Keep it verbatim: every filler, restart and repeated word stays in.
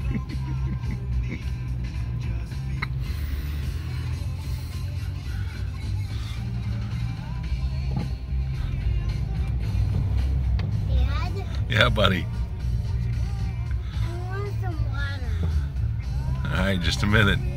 Dad? Yeah, buddy. I want some water. All right, just a minute.